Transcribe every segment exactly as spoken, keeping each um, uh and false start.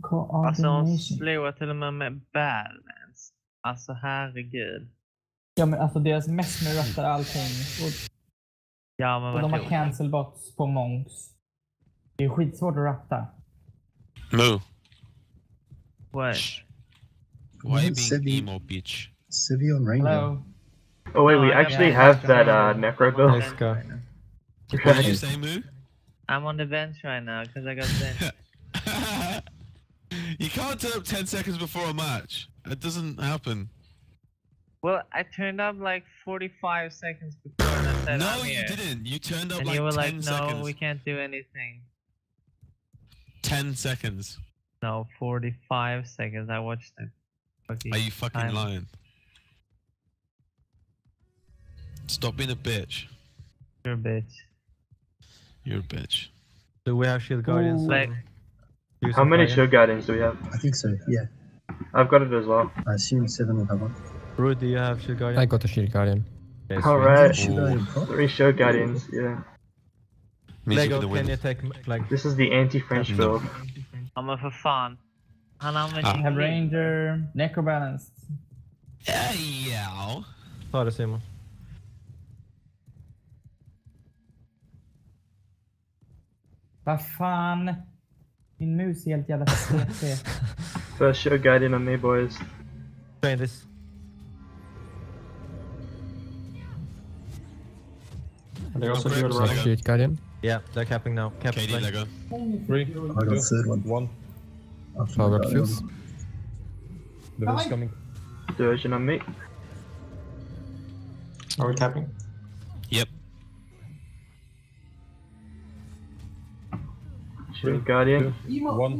Alltså hon slår till och med med balance. Alltså herregud. Ja men alltså deras mest nu rattar allting. Och, ja, men och de har cancel bots på monks. Det är skitsvårt att ratta. Moo. What? Why are you being emo, bitch? SwE on Rainbow. Hello. Oh wait, No, we I actually yeah, have that uh, necro build. Let's go. What did you say, Moo? I'm on the bench right now because I got benched. You can't turn up ten seconds before a match. It doesn't happen. Well, I turned up like forty-five seconds before and I said No, I'm you here. didn't. You turned up and like you were ten like, no, seconds. we can't do anything. Ten seconds. No, forty-five seconds. I watched it. Are you fucking time. lying? Stop being a bitch. You're a bitch. You're a bitch. Do we have shield guardians? Like, How many shield guardians do we have? I think so, yeah. I've got it as well. I assume seven will have one. Rude, do you have shield guardian? I got a shield guardian. Okay, Alright, Shield guardian Prot? three shield guardians, yeah. Means you're Lego, gonna can you win. take flag? This is the anti-French build. Ja men för fan. Han använder Ah. I have ranger, necro balanced. Yeah, yeah. Ta det Simon. Vad fan? Min mus är helt jävla C P. First shield guardian on me, boys. Train this. They also Okay, do it so right. Lego. Shield guardian. Yeah, they're capping now. Cap K D flag. Lego. Three, I got a third one. one. After Power my up guardian. fuse. The verse coming. Diversion on me. Are we capping? Yep. Shield guardian. Two, one.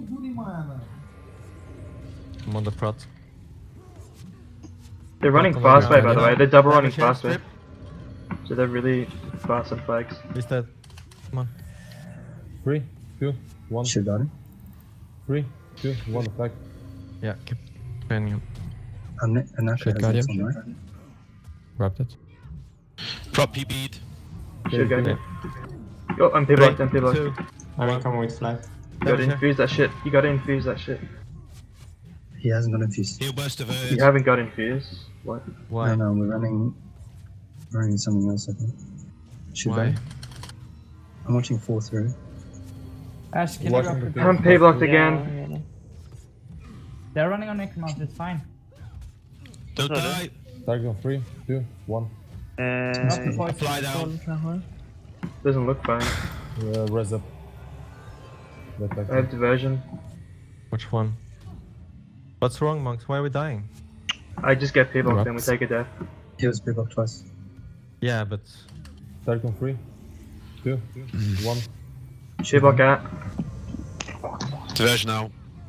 I'm on the prot. They're running Prot on fast the way, by the way. They're double running Damage fast way. strip. So they're really fast on flags. Is that? Come on. Three, two, one. Shield guardian. Three, two, one. Flag. Yeah, keep training him. And ne and Shield has guardian. next one, right? Grabbed it. Prop P B'd. Shield guardian. Yo, I'm P-blocked, I'm Two. P-blocked. I will come with flag. You gotta infuse that shit. You gotta infuse that shit. He hasn't got infused. He'll burst of You hers. haven't got infused. What? Why? No, no, we're running, running something else, I think. Shield Why? guardian. I'm watching four through. Ash, can you Watching go the prepare? I'm P-blocked again. They're running on necromancer, it's fine. Don't die. Target on three, two, one. Not the voice. Fly down. Doesn't look fine. Uh, res up. Left I back. have diversion. Which one? What's wrong, monks? Why are we dying? I just get P-blocked, then we Rocks. take a death. He was pre-blocked twice. Yeah, but Target on three, two, one. P-block at. Diversion now.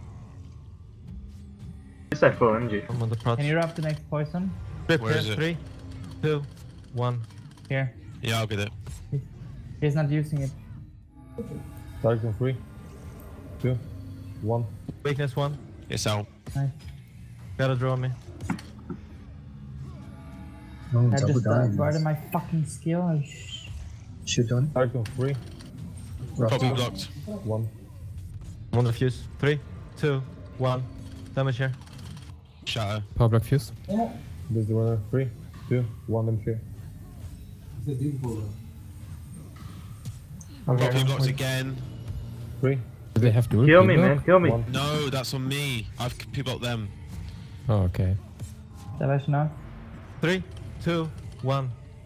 Is that full energy? I'm on the prot. Can you wrap the next poison? Strip Where here. is it? Three, two, one. Here. Yeah, I'll get it. He's not using it. Target on three, two, one. Weakness one. It's out. Nice. Gotta draw me. No, I double just uh, guardian. guarded my fucking skill. Oh, sh Shield guardian. Target on three, Prop Rock. blocked. one. I'm on the fuse. Three, two, one. Damage here. Shatter. Power block fuse. This is the winner. Three, two, one. Them share. Prop Okay. blocked again. Three, Do they have to Kill me, man. Kill me. one. No, that's on me. I've P blocked them. Oh, okay. Diversion now. Three, two, one.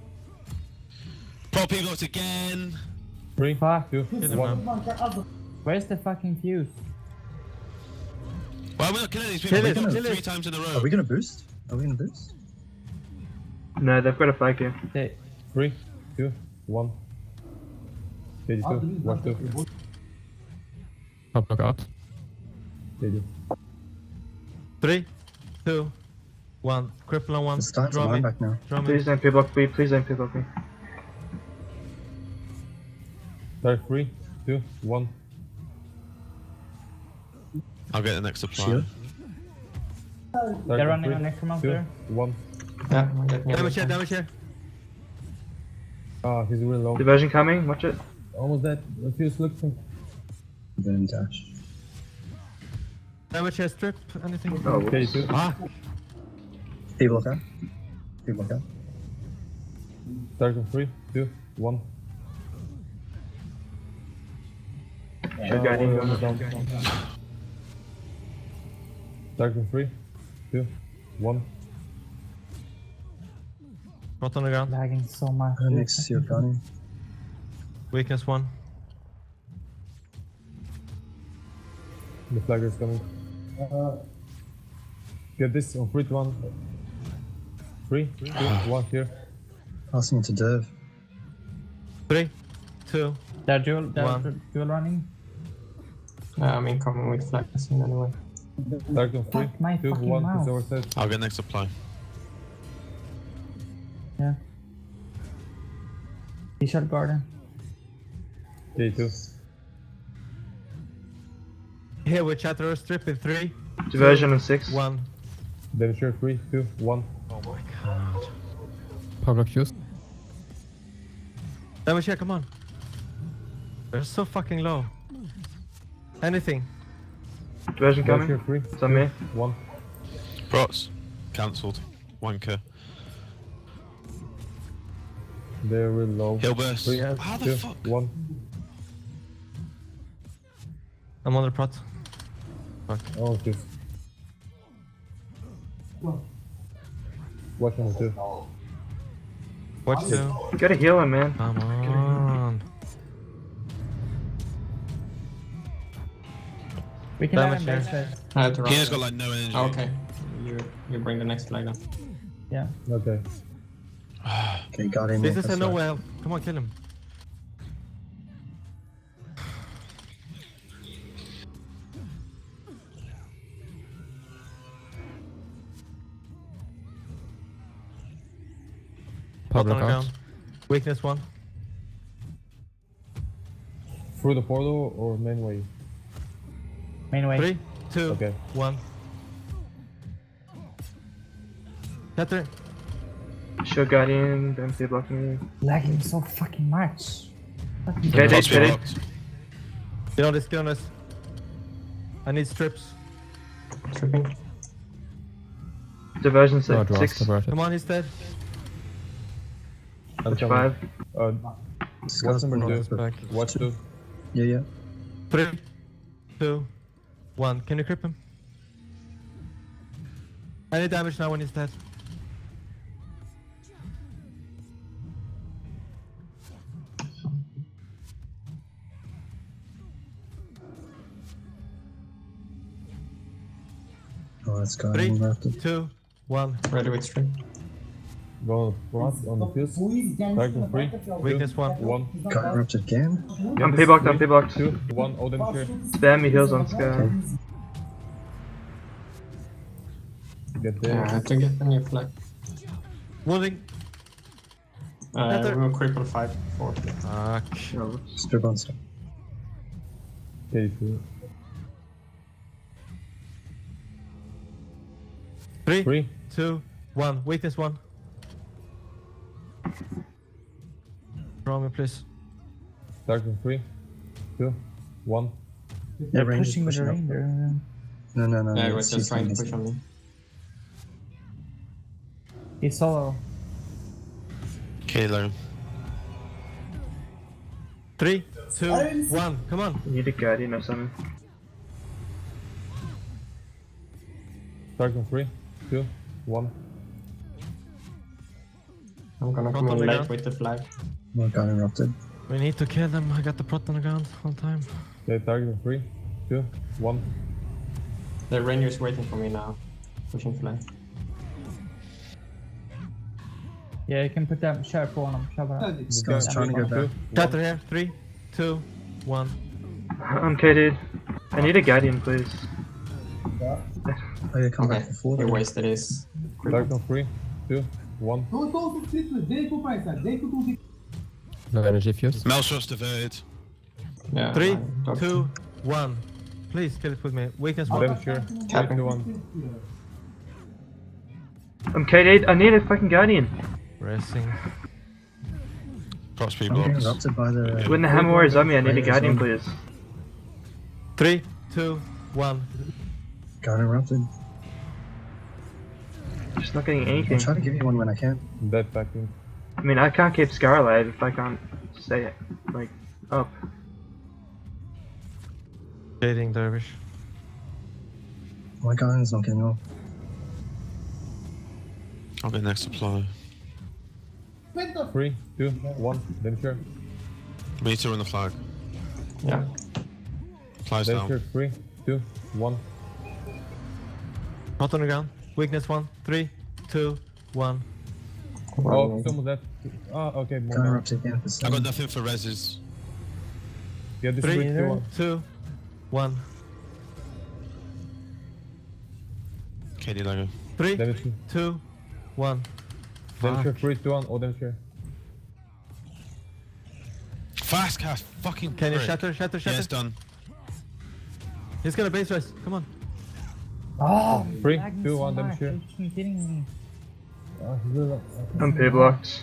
Prop blocked again. Three, Fuck. two, Hit him one. now. Where's the fucking fuse? Why are we not killing these Kill people? it, We've done kill three it. times in a Are row. we gonna boost? Are we gonna boost? No, they've got a flag here. They, Three, two, one. K D two, one, two. Power block out. K D. Three, two, one. Cripple on one. It's time to Draw line me. back now. Draw me. Please don't P-block me. Please don't P-block me. Target three, two, one. I'll get the next supply. Shield. Target they're running three, on necromancer. two, one. Yeah, I'm getting Damage here, damage here. Ah, he's really low. Diversion coming. Watch it. Almost dead. The fuse looks. Burn dash. Damage here, strip, anything? Oh, whoops. K two. Ah! P block out. P block out. Target on three, two, one. Should guiding Uh, down. down. Target on three, two, one. Prot on the ground. Lagging so much. Uh, next to your gunning. Weakness one. The flagger is coming. Get this on three, two, one. Three, two, one here. Passing into Dev. Three, two, They're dual, they're One. dual running. Uh, I'm incoming with flag machine anyway. Target on three, Fuck my two, fucking one. mouse. It's our set. I'll get next supply. Yeah. T-shirt garden. K two. Here we chatter strip in three, Diversion on six. one. Damage here, three, two, one. Oh my god. Pablo Q's. Damage here, come on. They're so fucking low. Anything. Diversion Damage here, coming. three, It's on me. one. Prots. Cancelled. Wanker. They're real low. He'll burst. Three, How the two, fuck? one. I'm on the prot. Oh, jeez. Watch number two. Watch two. You gotta heal him, man. Come on. We can Damage have him here. backstage. I had to run. He has got like no energy. Oh, okay. You you bring the next flag then. Yeah. Okay. Okay, got him. This is a no well. Come on, kill him. Pablo On the out. ground. Weakness one. Through the portal or main way? Main way. Three, two, Okay. one. Chatter. Should guardian. Then P blocking me. Lagging so fucking much. Fucking Okay, they Prots get it. blocked. Get on this, get on this. I need strips. Tripping. Diversion No, six. draw, six. diverted. Come on, he's dead. I'm Which coming. five? Uh, Scott's number been two? on. Back. watch two. Yeah, yeah. Three, two, one. Can you crip him? Any damage now when he's dead? Oh, that's got Three, him interrupted. two, one. Ready with string. Go on the front on the fuse. Target on three, Weakness two, one. one. Got interrupted again. I'm P blocked. I'm P blocked. Two, one. Odin here. Damn, he heals on Sky. Get Yeah, there. I have to get the new flag. Wounding. Uh, Better. we'll cripple five, four. Fuck. Strip on strip. K two. Three, Three. two, one. Weakness one. Draw me, please. Target on three, two, one. They're Yeah, range is pushing with the pushing up. ranger. No, no, no. Yeah, he no, was it's just just trying to missing. push on me. He's solo. Kilo. Three, two, one. Come on. You need a guardian or something. Target on three, two, one. I'm gonna Prot come on in the late ground. with the flag. No, got interrupted. We need to kill them. I got the prot on the ground all the time. Okay, target on three, two, one. The ranger's waiting for me now. Pushing flag. Yeah, you can put that share på honom. Kör bara. Scott's trying to go back. Chatter here. Three, two, one. I'm K, dude. I need a guardian, please. Oh, yeah, come Okay, back before he that. wasted his Target cripple. on three, two, one. No energy fuse. Maelstros diverted. Yeah, Three, I dodged. two, one. Please kill it with me. Weakness one. Damage here. Capping. Two, one. I'm K, dude. I need a fucking guardian. Racing. Prots P I'm getting blocks. interrupted by the. When the hammer war is on me, I need a Rangers guardian, on. please. Three, two, one. Got interrupted. Just not getting I'm anything. trying to give you one when I can. Dead backing. I mean, I can't keep Scarlet if I can't stay like up. Shading Dervish. My gun's not getting off. I'll get next supply. Three, two, one. Then sure. We need to run the flag. Yeah. Flies Then down. sure. Three, two, one. Not on the ground. Weakness one. Three, two, one. Oh, some of that. Ah, okay. More Gun down. interrupted again for I seven. got nothing for reses. Yeah, this Three, three, two, one. two, one. K D Lego. Three, Then it's two, one. then sure. Fuck. Three, two, one. Oh, then sure. Fast cast, fucking Can you prick. shatter, shatter, shatter? Yeah, it's done. He's gonna base res. Come on. Oh, Three, lagging two, so one, them much. sure. Are you kidding me? Ah, he's really- I'm P blocked.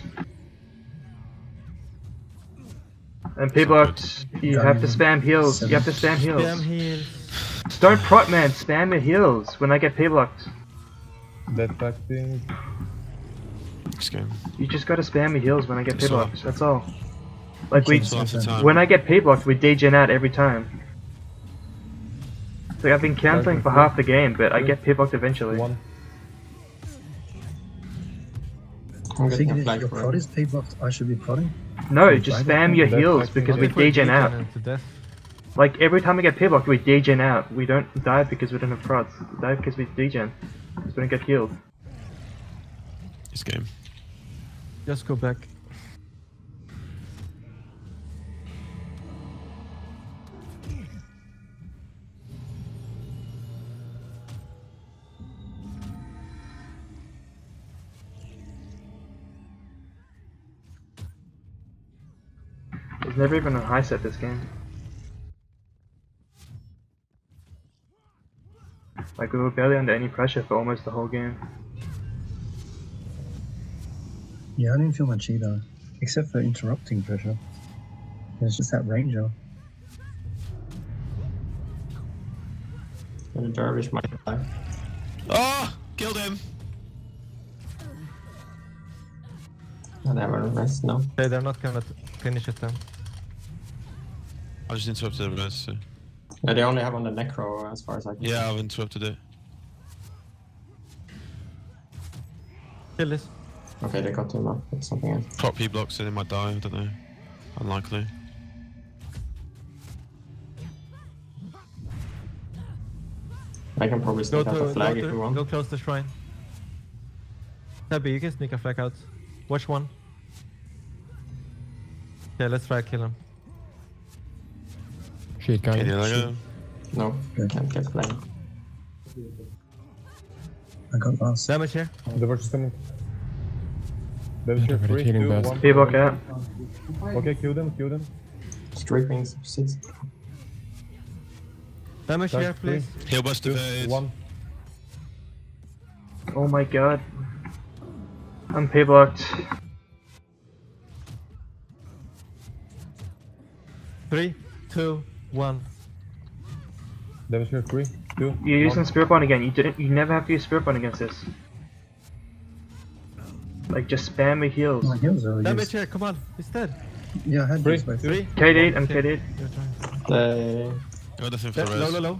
I'm P blocked. You have to spam heals. You have to spam heals. Damn heals. Don't prot, man. Spam your heals when I get P blocked. Dead backing. Next game. You just gotta spam your heals when I get P That's all. blocked. That's all. Like we, It's all after time. when I get P blocked, we degen out every time. So I've been canceling for half the game, but I get P blocked eventually. One. I'm I getting think a if flag your for prod it. is P blocked, I should be prodding. No, just spam your That's heals actually because not we If we degen out. degen to death. Like every time we get P blocked, we degen out. We don't die because we don't have prods. We die because we degen. Because we don't get healed. This game. Just go back. There's never even a high set this game. Like we were barely under any pressure for almost the whole game. Yeah, I didn't feel much either. Except for interrupting pressure. It's just that ranger. And the Dervish might die. Oh! Killed him! And they have a rest now. Okay, they're not gonna t- finish it then. I just interrupted the res, so. Yeah, they only have on the Necro as far as I can Yeah, I've interrupted it. Kill this. see. Okay, they got him up with something else. Prot P blocks, so they might die, I don't know. Unlikely. I can probably Go sneak out to, the flag go, if to you want. go close the shrine. Tabby, you can sneak a flag out. Watch one. Yeah, let's try to kill him. Shit, K D guy. Lego. No, Good. can't get flag. I got last. Damage here. The verse is coming. Then sure. Very Three, healing two, best. one. P block out. Okay, kill them, kill them. Stripping six. Damage Dark here, three, please. Heal bust two, evade. one. Oh my god. I'm P blocked. Three, two, one. Then sure. Three, two, You're using one. Spirit Bond again. You didn't. You never have to use Spirit Bond against this. Like just spam your heals. My heals are Damage used. here, come on. He's dead. Yeah, I had Three, these both. Three. K D, I'm Okay. K D. Your turn. They... I got nothing for Yeah, res. low, low, low.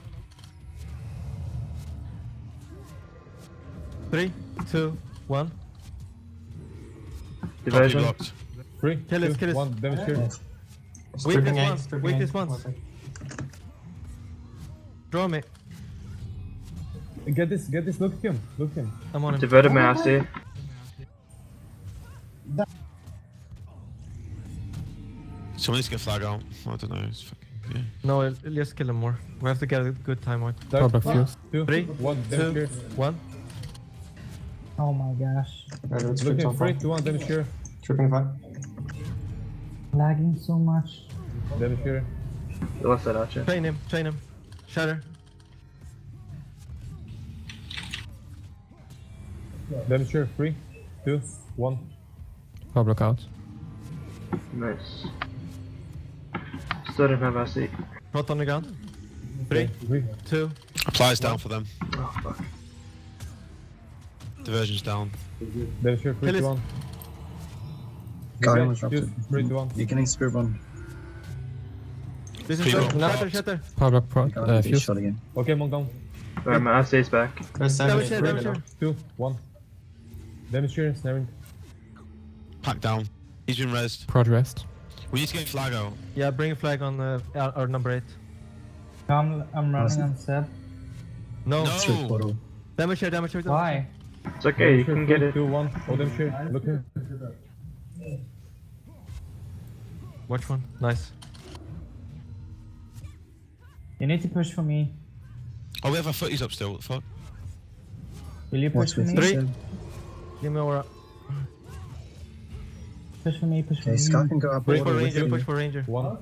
Three, two, one. Prot P Diversion. blocked. Three, Kill two, it, kill it. one. Then sure. Stripping this eight, one, stripping wait eight. this one. One sec. Draw me. Get this, get this. Look at him, look at him. I'm on him. Diverted Master. Someone needs to get flag out. I don't know. It's fucking, yeah. No, l- let's kill him more. We have to get a good time out. Dark, Public fuse. two, Three, one. Then two, sure. one. Oh my gosh. Right, it's Look stripped at on three, five. two, one. Then sure. Tripping five. Lagging so much. Then sure. You lost that archer. Chain him, chain him. Shatter. Then sure. Three, two, one. Public out. Nice. Still don't have R C. Prot on the ground. Three, Three. two, Applies down for them. Oh fuck. Diversion's down. Damage here, three, Kill two, it. one. Guardian was Fuse, dropped. three, two, one. You're getting spear bomb. This is People. good. Shatter, shatter. Power block Prot. Uh, Guardian fuse. shot again. Okay, monk down. Alright, my S A's back. There's Damage seventy. here, damage here. Two, one. Damage here, snaring. Pack down. He's been rezzed. Prot rest. We need to get flag out. Yeah, bring a flag on uh, our, our number eight. I'm, I'm running Awesome. on set. No. No. Straight portal. Damage here, damage here. Damage Why? It's okay, you Damage here, can get three, it. two, one. Oh, damage here. Look here. here. Watch one. Nice. You need to push for me. Oh, we have our footies up still. What the fuck? Will you push What's for with me? Three. Three. Give me aura. Push for me, push for Okay, me. Scar can go up. Push all for the way ranger, through. push for ranger. One.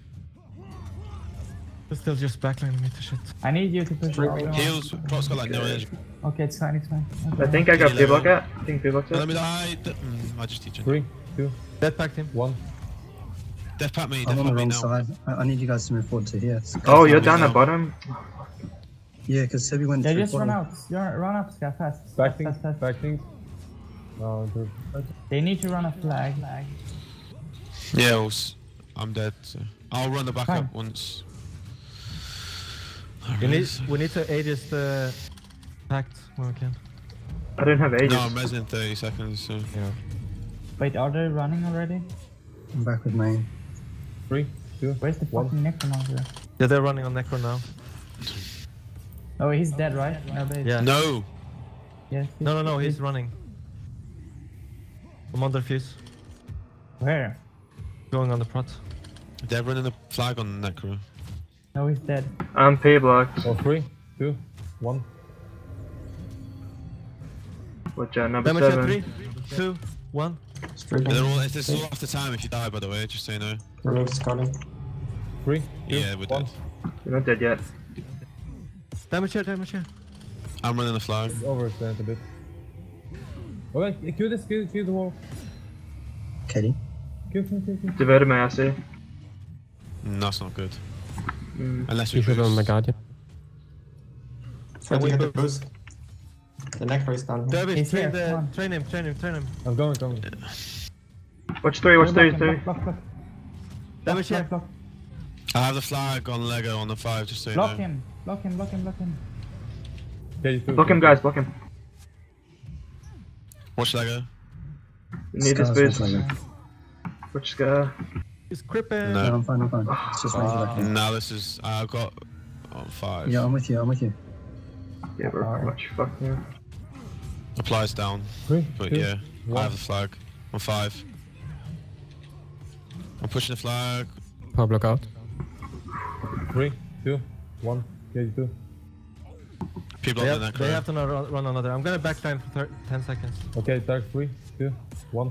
Still just backlining me to shit. I need you to push all the way. Heals. Prot's got like no energy. Okay, it's fine, it's fine. Okay. I think I got Kilo. P-block out. I think P-block's No, let out. me die. D- mm, I just teach him. Three, two, Death packed him. one. Death pat me. I'm Death on pat the me wrong now. side. I, I need you guys to move forward to here. Oh, you're me down now. at bottom? Yeah, because Sebi went Yeah, through just run portal. out. You're, run up, Scar, fast. Back Fast, things, fast, fast. back things. No, good. They need to run a flag. flag. Yeah, well, s- I'm dead. So. I'll run the back Fine. up once. We need, we need to aid is the pact when we can. I don't have ages. No, I'm res in thirty seconds. So. Yeah. Wait, are they running already? I'm back with main. Three, two, Where's the one. fucking necromancer? Yeah, they're running on Necro now. Oh, he's dead, right? No, but Yeah. No. Yes. No, no, no, he's running. I'm under fuse. Where? Going on the Prot. They're running the flag on the Necro. No, he's dead. I'm P-blocked. Oh, three, two, one. Watch out, number Damage here, seven. three, two, one. Straight They're on. all, this is all after time if you die, by the way, just so you know. Remove Scotty. Three, two, Yeah, we're one. dead. You're not dead yet. Damage here, damage here. I'm running the flag. Overextend a bit. Okay, kill this, kill, kill the wall. Katie. Kill, kill, kill, kill. Diverted my S A. Mm, that's not good. Mm. Unless we You should on my boost. Guardian. Try to we get the both- boost. The necro is down here. Derby, He's train, here, the, come on. train him, train him, train him. I'm going, going. Watch three, watch three, Block, three. block, block, block. Damage here. Block, block, I have the flag on Lego on the five, just so you block know. him. Block him, block him, block him. Okay, two. Block him, guys, block him. Watch Lego. You need this Scar's boost. also there. Watch Scar. He's crippin'. No. No, I'm fine, I'm fine. It's just range back here. Now this is. I've got. On five. Yeah, I'm with you, I'm with you. Yeah, we're much fucked now. Applies down. Three, But two, yeah, I one. have the flag. On five. I'm pushing the flag. Power block out. Three, two, one. Okay, two. People They on the have, Necro. they have to not run, run another. I'm gonna backline for thir ten seconds. Okay, dark. Three, two, one.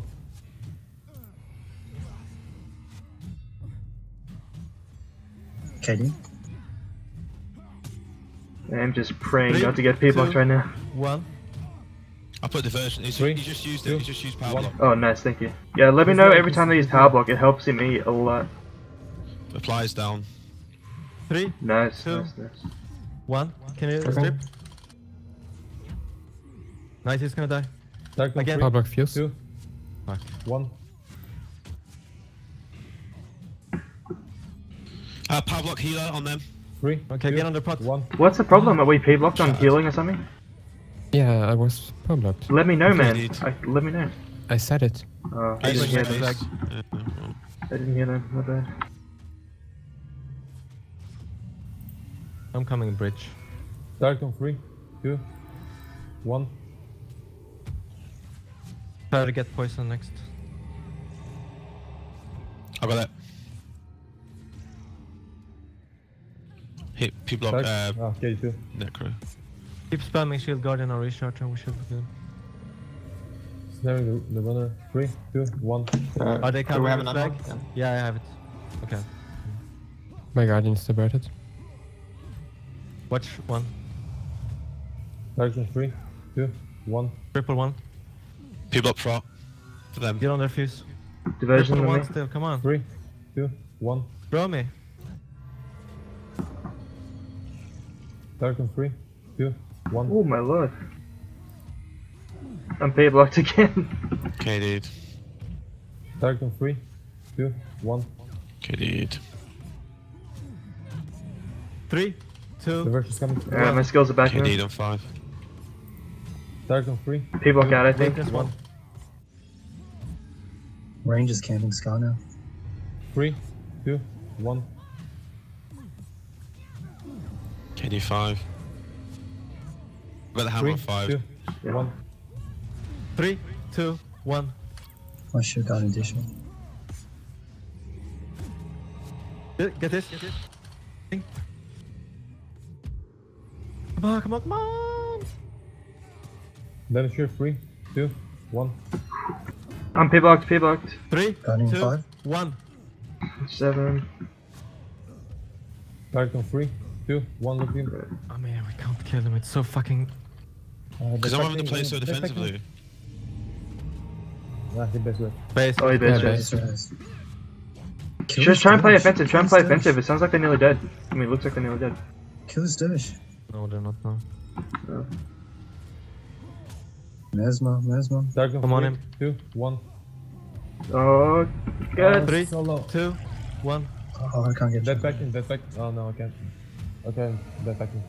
Katie. I'm just praying Three, not to get P-blocked two. right now. One. I put diversion. He's, Three, he just used two, it. He just used power one. block. Oh, nice, thank you. Yeah, let me know every time they use power block. It helps me a lot. Applies down. Three, Nice, Two. nice, nice. one. Can you Okay. strip? Nice, he's gonna die. Dark on Again. Power three, block fuse. two, Fuck. one. Uh, power block healer on them. Three, Okay, two, get on the Prot. one. What's the problem? Are we P-blocked on healing or something? Yeah, I was power blocked. Let me know, man. Indeed. I, let me know. I said it. Oh, I He's didn't hear just that. based. Yeah, no problem. I didn't hear that. My bad. I'm coming bridge. Dark on three, two, one. Try to get poison next. I got that. Hit P block. Dark. Uh, Ah, okay, two. Necro. Keep spamming shield guardian or recharge and we should be good. Snaring the, the runner. Three, two, one. Uh, Are they do we covering have the an flag? unlock? Yeah, Yeah. I have it. Okay. My Guardian is diverted. Watch one. Dark on three, two, one. Triple one. P block Prot. For them. Get on their fuse. Diversion Triple on one me. still, come on. Three, two, one. Throw me. Start on three, two, one. Oh my lord. I'm pay blocked again. Okay, dude. Start on three, two, one. Okay, dude. Three, The two, verse is coming. Alright, my skills are back Okay, now. dude, on five. Start on three. Pay block out, I think. weakness one. Range is camping Scar now. Three, two, one. K D five. Got the hammer Three, on five. two, Yeah. one. Three, two, one. I should have got an additional. Get get this. Get this. Come on, come on, come on. Damage here. Three, two, one. I'm pay blocked, pay blocked. Three, Guardian two, five. one. Seven. Start on three, two, one. Look in. Oh man, we can't kill him. It's so fucking. Because I'm having to play so defensively. That's the best way. Base. Oh, he Yeah, bitch. base res. Kill Just this try and play Dervish. offensive, try and Kill play this Dervish. offensive. It sounds like they're nearly dead. I mean, it looks like they're nearly dead. Kill this Dervish. No, they're not now. Mesmer, Mesmer. Start on Come on three, him. two, one. Oh, good. Three, Solo. two, one. Oh, I can't get Dead you. back in, dead back. Oh no, I can't. Okay, dead back in.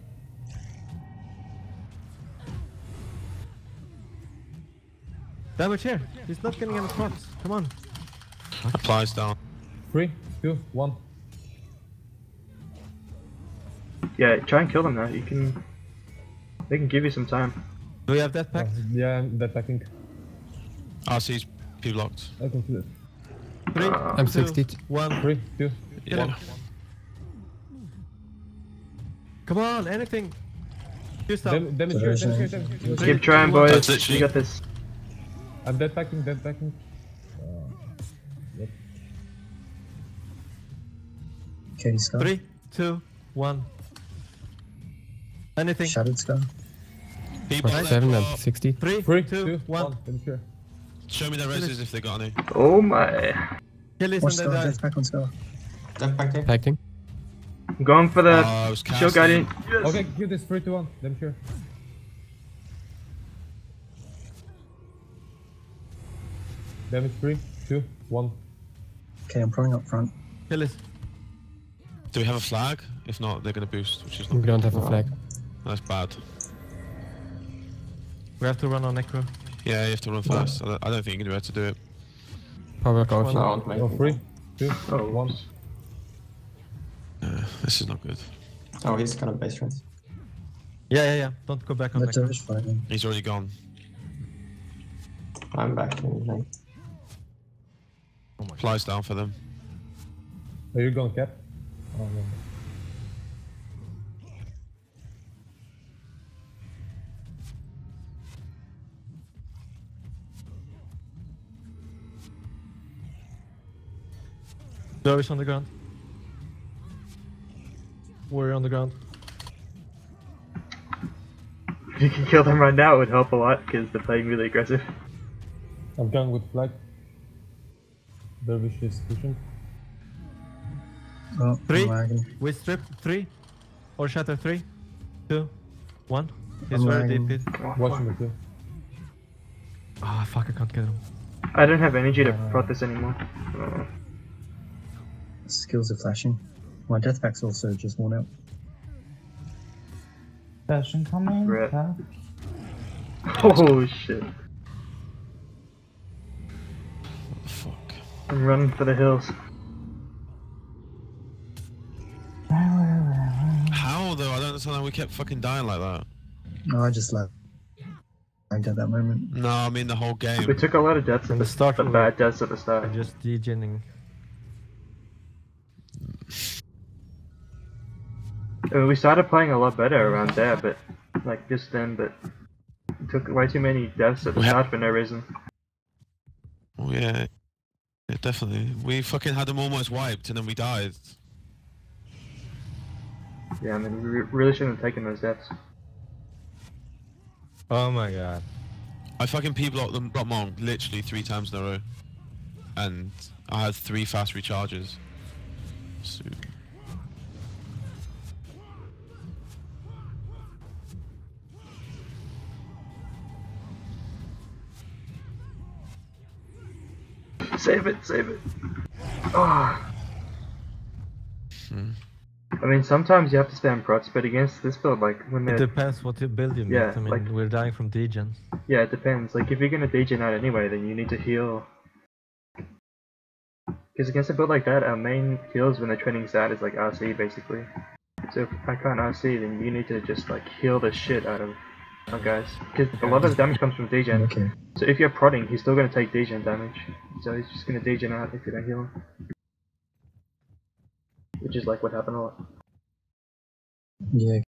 Damage here. He's not getting any props. Come on. Applies down. Three, two, one. Yeah, try and kill them now. You can. They can give you some time. Do we have that Oh, pack? yeah, dead backing. R C's P blocked. I can see it. Three, Uh, I'm two, sixty. one. Three, two. Yeah. Come on, anything. You stop. Dam damage here, damage here, damage here. Three, Keep trying, two, one. boys. That's literally- You got this. I'm dead backing, dead backing. Uh, yep. Katie Scar. Three, two, one. Anything. Shattered Scar. P For block seven left, and block. sixty. Three, Three, two, two, one. one. Damage here. Show me their reses if they got any. Oh my. Kill this Watch and Scar, then die. death back on Scar. Death back here. Packing. I'm going for the Oh, I was shield casting. guardian. Yes. Okay, give this three to one. Damage here. Damage three, two, one. Okay, I'm throwing up front. Kill this. Do we have a flag? If not, they're gonna boost, which is not We don't have a flag. That's bad. We have to run on Necro. Yeah, you have to run fast. I don't, I don't think you're gonna be able to do it. Power go No, I won't make Oh, it. three, two, Oh. one. Uh, this is not good. Oh, he's gonna base right. Yeah, yeah, yeah. Don't go back on Let Necro. Dervish fight him. He's already gone. I'm back in lane. Applies down for them. Are you going cap? Oh, no. Dervish on the ground. Warrior on the ground. If you can kill them right now, it would help a lot because they're playing really aggressive. I'm going with flag. Dervish is pushing. Oh, Three. I'm lagging. We strip three. Or shatter three. Two. One. He's I'm very lagging. deep. It. Watching the two. Ah, fuck, I can't get him. I don't have energy to prot this anymore. Uh, Skills are flashing. My death pack's also just worn out. Fashion coming. Rip. Huh? oh shit. What the fuck? I'm running for the hills. How though? I don't understand how we kept fucking dying like that. No, I just lagged at that moment. No, I mean the whole game. We took a lot of deaths in The the start the we- bad deaths at the I'm start. just degening. I mean, we started playing a lot better around there, but like just then, but we took way too many deaths at the We ha- start for no reason. Oh yeah. Yeah, definitely. We fucking had them almost wiped and then we died. Yeah, I mean, we re- really shouldn't have taken those deaths. Oh my god. I fucking P-blocked them, got Monk literally three times in a row. And I had three fast recharges. So... Save it, save it. Oh. Hmm. I mean, sometimes you have to spam prots, but against this build, like when It they're depends what you build you meet. Yeah, I mean, like- we're dying from degen. yeah, it depends. Like if you're gonna degen out anyway, then you need to heal. Because against a build like that, our main heals when they're training Zad is like R C basically. So if I can't R C, then you need to just like heal the shit out of our guys. Because a lot of the damage comes from degen. Okay. So if you're prodding, he's still gonna take degen damage. So he's just gonna degen out if you don't heal him. Which is like what happened a lot. Yeah.